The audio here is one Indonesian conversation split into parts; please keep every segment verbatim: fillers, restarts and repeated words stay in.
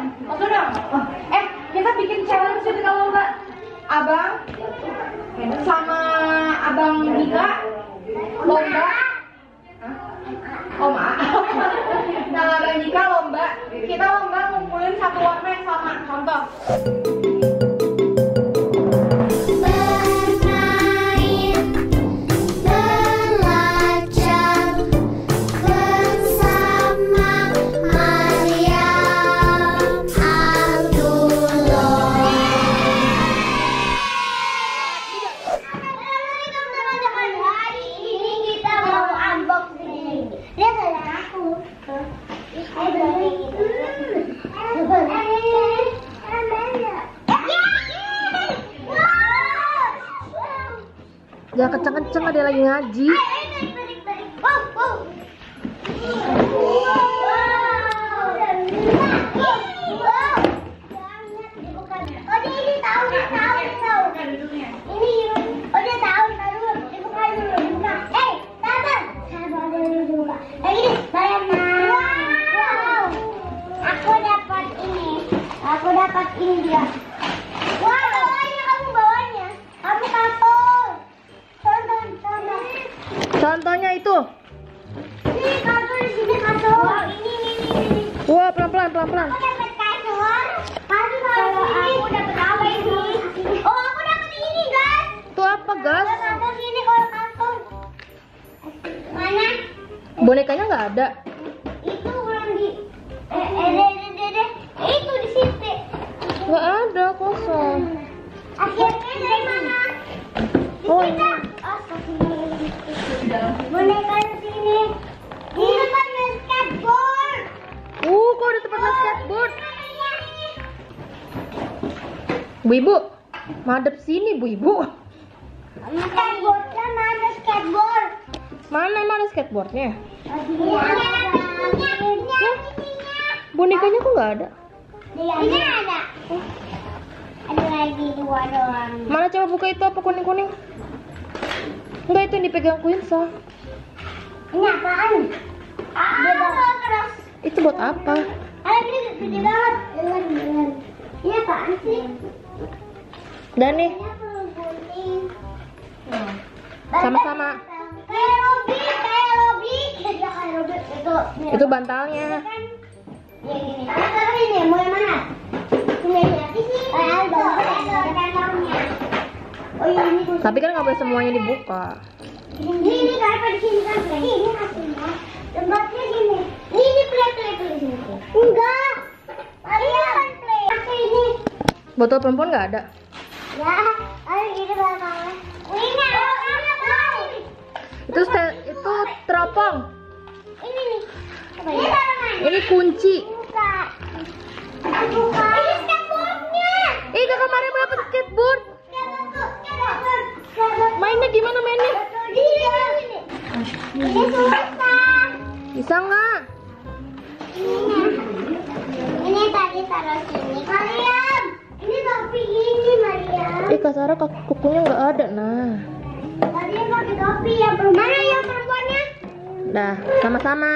Masuk dong. Eh, kita bikin challenge gitu kalau enggak. Abang sama Abang Dika lomba. Oh maaf. Nah, Abang Dika lomba. Kita lomba ngumpulin satu warna yang sama. Contoh. Jangan kenceng-kenceng, ada lagi ngaji. Aku dapat ini. Aku dapat ini dia. Wah, bawanya kamu bawanya. Kamu kapal. Contoh, contoh. Contohnya itu. Ini kasur di sini kasur. Wah, ini ini ini. Wah, pelan-pelan, pelan-pelan. Aku dapat kasur. Kasur kalau aku dapat apa ini? Oh, aku dapat ini, guys. Itu apa, gas? Kasur sini kalau kasur. Mana? Bonekanya nggak ada. Itu belum di eh eh deh, deh, deh, deh. Itu di situ. Nggak ada, kosong. Akhirnya dari mana? Di Oh, sini. Oh, sini. Boneka di sini. Di depan main skateboard. Uh, kok ada tempat main skateboard? Bu Ibu, madep sini, Bu Ibu. Skateboardnya mana skateboard? Mana mana skateboardnya? Ya, Bonekanya kok nggak ada? ini ada. Ada lagi dua doang. Mana coba buka itu apa kuning-kuning? Enggak, itu yang dipegang Quinsa. Ini apaan? Ah, keras. Itu buat apa? Ah, ini gede banget. Dengan dengan. Ini apaan sih? Dan nih, Ini perlu gunting. sama-sama. Kayak Robby, kayak Robby. Ya kayak Robby itu. Itu bantalnya. Kan? Ya gini. Sekarang ini mau yang mana? Ini ya. Di sini. Ah, ada kantongnya. Oh iya ini. Tapi kan nggak boleh semuanya dibuka. Ini ini kenapa di sini kan play? Ini aslinya. Tempatnya gini. Ini play play play sini. Enggak. Ini kan play. Aku ini. Botol perempuan nggak ada. Ya, ayo gini belakangnya. Ini apa tahu? Itu stel- itu teropong. Ini nih. Ini taruh mana? Ini kunci. Buka. Buka. Ini skateboardnya. Eh, kakak Maria mau dapat skateboard. Skateboard, skateboard, skateboard. Mainnya gimana mainnya? Dia. Ini susah. Bisa nggak? Ini. Ini tadi taruh sini. Mariam, ini topi ini Mariam. Eh, Kak Sarah kaki kukunya nggak ada. Nah, Tadi pakai topi ya perempuan. Mana yang perempuannya? dah sama-sama.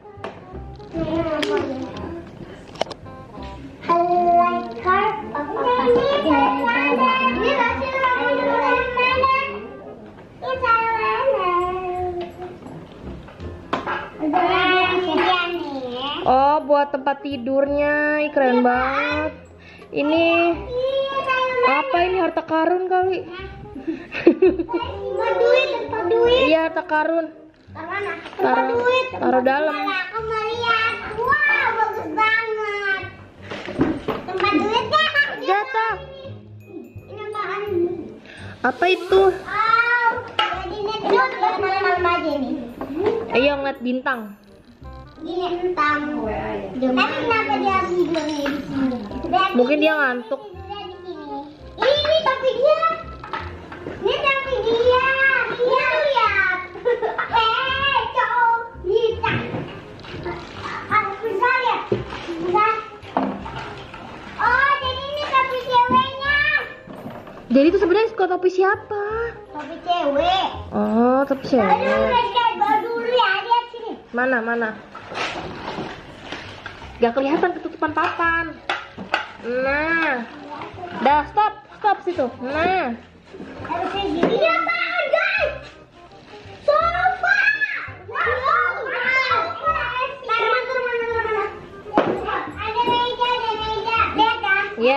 I like car. Ini mana? Ini kasih orang dulu yang mana? Ini saya mana? Udah dia nih. Oh, buat tempat tidurnya. Ih, keren banget. Ini Iya saya mana? apa ini, harta karun kali? Tempat duit, tempat duit. Iya, harta karun. Taruh mana? Tempat Taruh- duit. taruh dalam. Mana? Aku mau lihat. Wah, bagus banget. Tempat duitnya. Jatuh. Ini apaan? Apa itu? Oh, jadi ini tidur lihat malam-malam aja nih. Ayo ngeliat bintang. Gini entang. Tapi kenapa dia tidurnya di sini? Berarti Mungkin dia ngantuk. tidurnya di sini. Ini tapi dia. Ini tapi dia. Dia lihat. Eh, cowok. Bisa. Aku bisa lihat. Bisa. Oh, jadi ini tapi ceweknya. Jadi itu sebenarnya topi siapa? Tapi cewek. Oh, topi Aduh, cewek. lihat dulu ya. Lihat sini. Mana mana? Gak kelihatan ketutupan papan. Nah. Dah, stop. Stop situ. Nah. Harusnya gini. Ini apaan, guys? Sofa. Ada meja, ada meja. Lihat kan? Ya.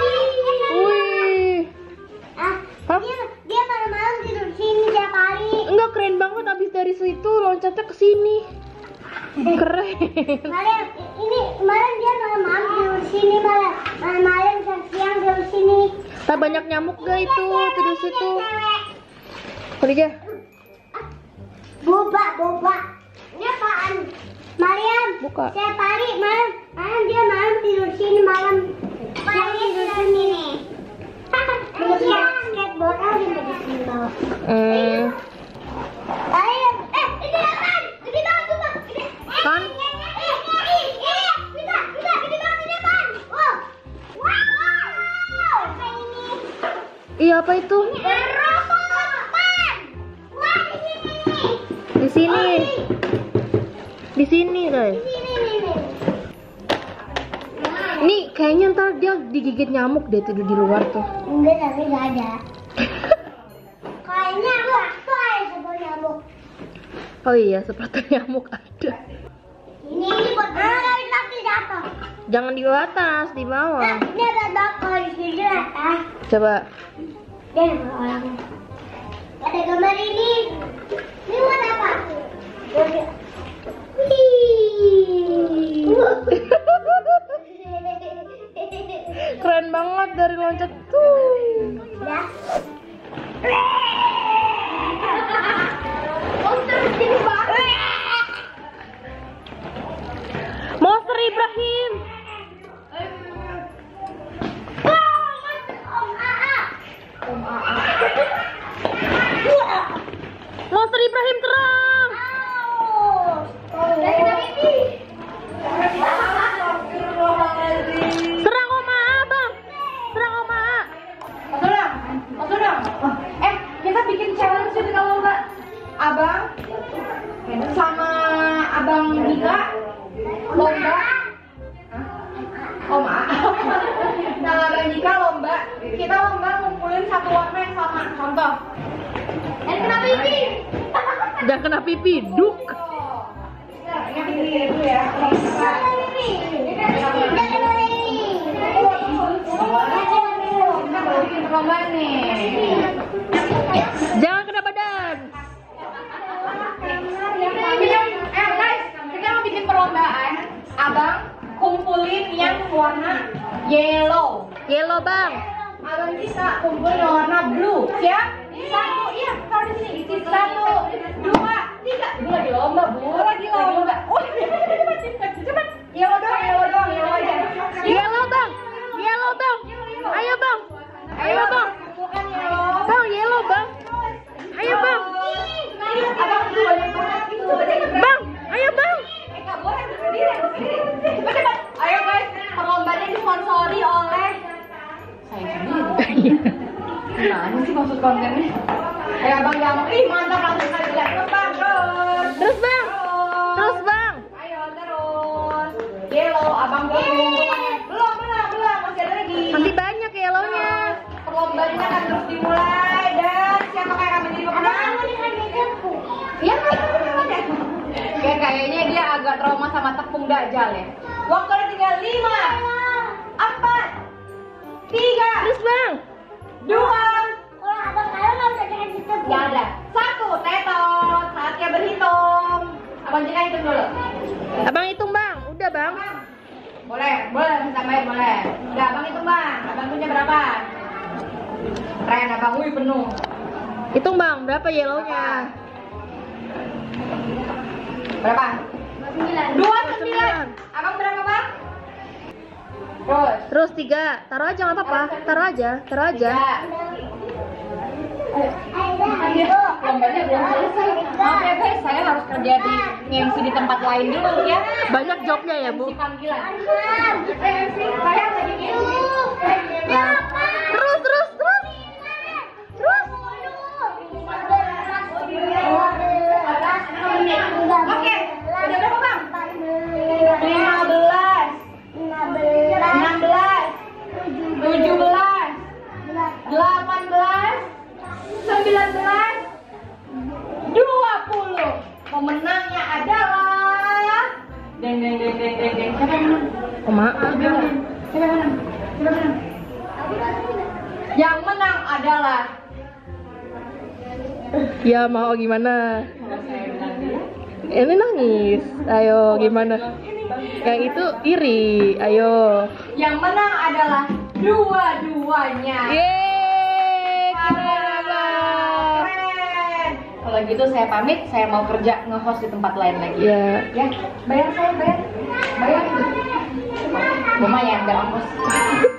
Wih. Ah, Hah? dia dia malam-malam tidur sini tiap hari. Enggak, keren banget, abis dari situ loncatnya ke sini. Keren. Malam ini malam dia malam-malam tidur sini malam malam-malam siang tidur sini. Tak banyak nyamuk gak itu tidur situ. Khadijah. Boba, boba. Ini apaan? Mariam. Buka. Tiap hari malam malam dia malam tidur sini malam siang tidur sini. Dia skateboard aja di sini bawah. Hmm. Ayo, eh ini apaan? Gede banget tuh bang. Gede. Kan? Eh, eh, eh, eh, bisa, bisa, gede banget ini apaan? Wow, wow, apa ini? Iya, apa itu? Robot, apaan? Wah, di sini nih. Di sini. Di sini, guys. Di sini nih nih. Nih, kayaknya ntar dia digigit nyamuk deh tidur di luar tuh. Enggak, tapi nggak ada. Kayaknya waktu ada sebuah nyamuk. Oh iya, seperti nyamuk ada. Ini ini buat orang tapi jatuh. Jangan di atas, di Nah, bawah. ini ada dokter di sini atas. Coba. Dia ada orang. Ada gambar ini. Ini buat apa? Wih. Keren banget dari loncat tuh. Ya. Monster sini banget. Monster Ibrahim. Om Aa. Om Aa. Monster Ibrahim terang. Dari ini. Serang Om Aa, Bang. Serang Om Aa. Masuk dong, masuk dong. Eh, kita bikin challenge jadi kalau nggak abang sama abang Dika lomba. Hah? Om A. Sama abang Dika lomba. Kita lomba ngumpulin satu warna yang sama. Contoh. Eh, kenapa ini? Jangan kena pipi, duk. Ini pilih dulu ya. Kita baru bikin perlombaan nih. Jangan kena badan. Eh guys, kita mau bikin perlombaan. Abang kumpulin yang warna yellow. Yellow, Bang. Abang bisa kumpulin yang warna blue. Siap? Satu, iya, taruh di sini. Satu, dua, tiga. Ibu lagi lomba, bu. Lagi lomba. Oh, cepat, cepat, cepat. Yellow doang, yellow doang, yellow aja. Yellow, Bang. Yellow, Bang. Ayo, Bang. Ayo, Bang. Bukan yellow. Bang, yellow, Bang. Ayo, Bang. Abang dua, Bang, ayo, Bang. Eh, nggak boleh berdiri, berdiri. Cepat, cepat. Ayo guys, perlombaannya disponsori oleh saya sendiri. Gimana sih maksud kontennya? Ayo abang yang ih mantap langsung kali lihat terus bang terus. Terus, Bang. Terus, Bang. Ayo terus. Yellow abang belum belum belum belum masih ada lagi. Masih banyak yellownya. Perlombaannya akan terus dimulai dan siapa yang akan menjadi pemenang? Iya kan ada. Ya kayaknya dia agak trauma sama tepung dajal ya. Waktunya tinggal lima, empat, tiga, Terus, Bang. dua, Kalau abang kalau nggak bisa dikasih tepung. ya ada. Satu, tetot. Saatnya berhitung. Abang Jika hitung dulu. Abang hitung, Bang. Udah, Bang. Boleh, boleh tambahin boleh. Udah, abang hitung bang. Abang punya berapa? Keren abang, wih penuh. Hitung, Bang. Berapa yellownya? Berapa? Sembilan. Dua sembilan. Abang berapa bang? Terus. Terus tiga. Taruh aja nggak apa-apa. Taruh aja. Taruh aja. Tiga. Lombanya belum selesai. Maaf ya guys, saya harus kerja di M C di tempat lain dulu ya. Banyak jobnya ya, Bu. Si panggilan. Saya lagi gitu. Nah. Terus, terus, terus. Terus. Oke, udah berapa bang? Lima belas. Enam belas. deng deng deng deng deng. Siapa yang menang? Oh, maaf. Siapa yang menang? Siapa yang menang? Siapa yang menang? Yang menang adalah Ya mau gimana? saya bilang dia. Ini nangis. Ayo gimana? Yang itu iri. Ayo. Yang menang adalah dua-duanya. Yeay, keren abang. Keren. Kalau gitu saya pamit, saya mau kerja nge-host di tempat lain lagi. Ya. Ya, bayar saya, bayar. Bayar. Lumayan, biar ongkos.